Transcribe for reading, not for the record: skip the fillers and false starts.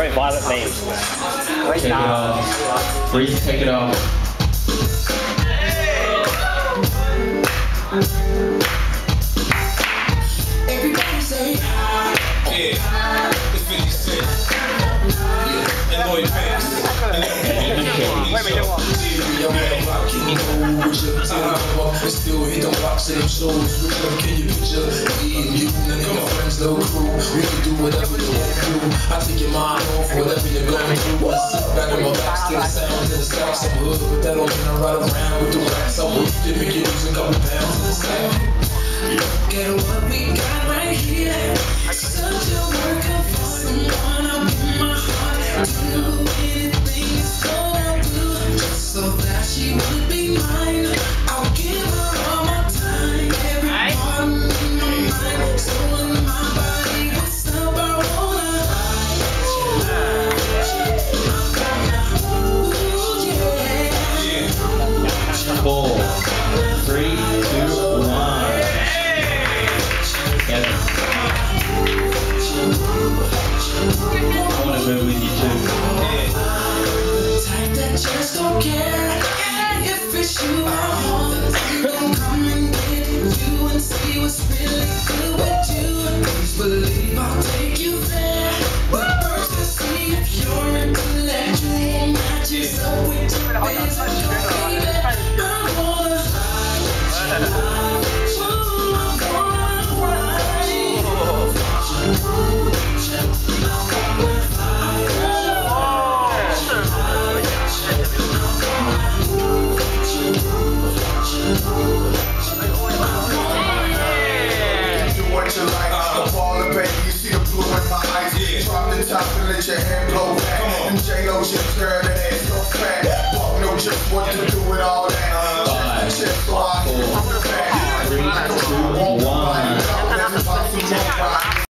Very violent memes. Take it off. Please take it off. Everybody say yeah, it's 50 Cent. Yeah, and Lloyd Banks. Wait, we do what? Still hit them rocks and them shows. Can you picture me and you and your friends, little crew? We can do whatever you want to do. I take your mind off whatever you're going through. I sit back in my back to the sounds and the stacks. I'm hood, but that don't mean I ride around with the racks. I'm hood, they make you lose a couple pounds in the sack. Look at what we got right here. Such a work of someone. I'll give my heart to anything it's gonna do, just so that she would be mine. I'll give her all my time, every part of my mind, soul in my body. What's up? I wanna Yeah. 4, 3, 2, 1. Together. I want to move with you too. Type that just don't care if it's you I want. I'm gonna come and get you and see what's really good with you. Please believe I'll take you there. But first let's see if your intellectual matches up with your physical, baby. I wanna top and let your hand blow back. And J-Lo chips, girl, that ass so fat. Walk no just what to do with all that. 5, 4, 3, 2, 1.